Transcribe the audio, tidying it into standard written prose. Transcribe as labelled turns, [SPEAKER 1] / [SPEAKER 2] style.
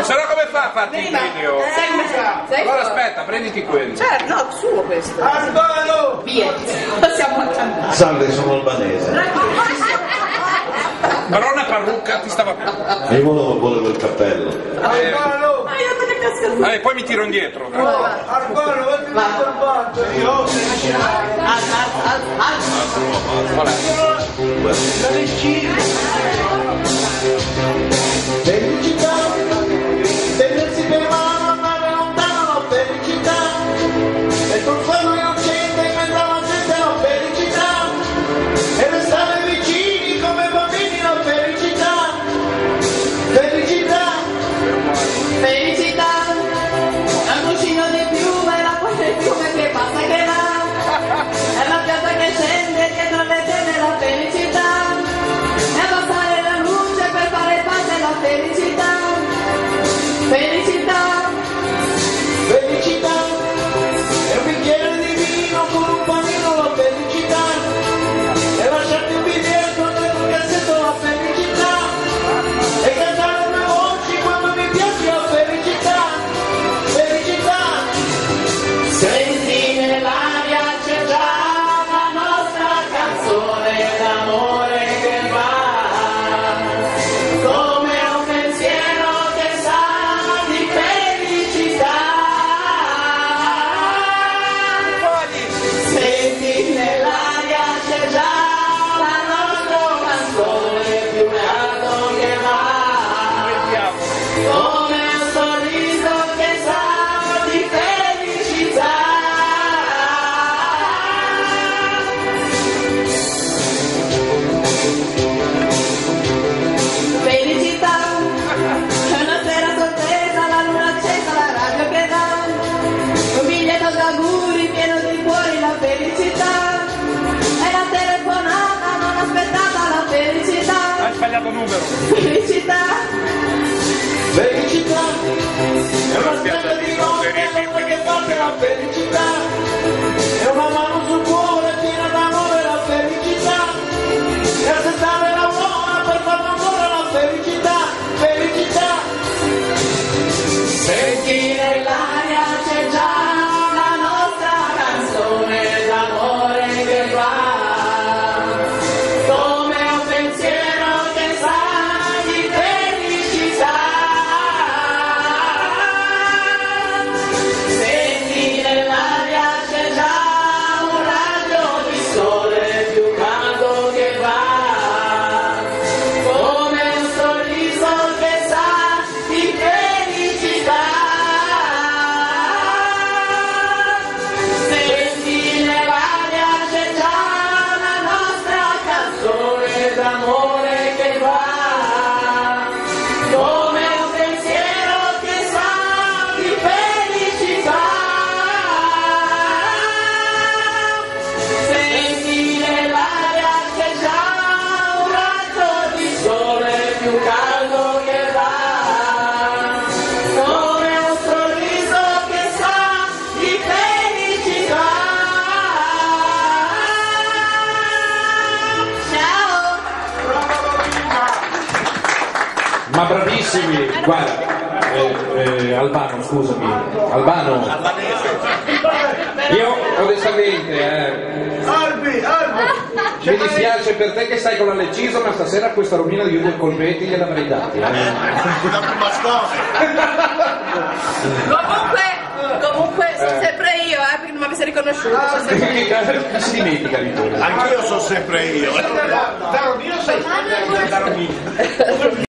[SPEAKER 1] E se no come fa a farti il video? Allora aspetta, prenditi quello.
[SPEAKER 2] Certo, no, suo questo. Via, possiamo cantare.
[SPEAKER 3] Salve, sono albanese.
[SPEAKER 1] Però una parrucca ti stava più.
[SPEAKER 3] E io volevo il cappello.
[SPEAKER 1] Poi mi tiro indietro.
[SPEAKER 3] Felicità, tenersi per mano, andare lontano, la felicità. E col fuoco innocente in mezzo alla gente, la felicità. E restare vicini come bambini, la felicità. Felicità.
[SPEAKER 2] Felicità, un cuscino di piume, l'acqua del fiume che passa e che va. È la piazza che scende dietro le tende, la felicità. È abbassare la luce per fare pace, la felicità. Felicità.
[SPEAKER 3] Felicità. E un bicchiere di vino con un panino, la felicità. E lasciarti un biglietto nel cassetto, la felicità. E cantare due voci quando mi piace, la felicità. Felicità.
[SPEAKER 2] Senti nell'aria c'è già la nostra canzone d'amore che va, come un pensiero che sa di felicità. Senti nell'aria c'è già la nostra canzone più alto che va, come un sorriso che sa di felicità. Felicità, è una sera sottesa, la luna accesa, la radio che dà, un biglietto d'auguri pieno di cuori, la felicità. È la telefonata non aspettata, la felicità.
[SPEAKER 1] Hai sbagliato numero.
[SPEAKER 2] Felicità.
[SPEAKER 3] Felicità. È una strada di notte che parte, la felicità. È una mano sul cuore piena d'amore, la felicità. E aspettare l'aurora per farlo ancora, la felicità. Felicità.
[SPEAKER 2] Senti nell'aria c'è già la nostra canzone d'amore che va, come un pensiero che sa di felicità. Senti nell'aria c'è già un raggio di sole più caldo che va, come un sorriso che sa di felicità. Senti nell'aria c'è già la nostra canzone d'amore che va, come un pensiero che sa di felicità. Senti nell'aria c'è già un raggio di sole più caldo che va, come un sorriso che sa di felicità. Ciao!
[SPEAKER 4] Ma bravissimi, guarda, Albano, scusami, Albano, io onestamente, mi dispiace per te che stai con la Leciso, ma stasera questa romina di due colpetti gliela meritati.
[SPEAKER 2] Comunque sono sempre io, perché non mi avessi riconosciuto. Sono sempre io.
[SPEAKER 4] Si dimentica di te.
[SPEAKER 3] Anch'io sono sempre io.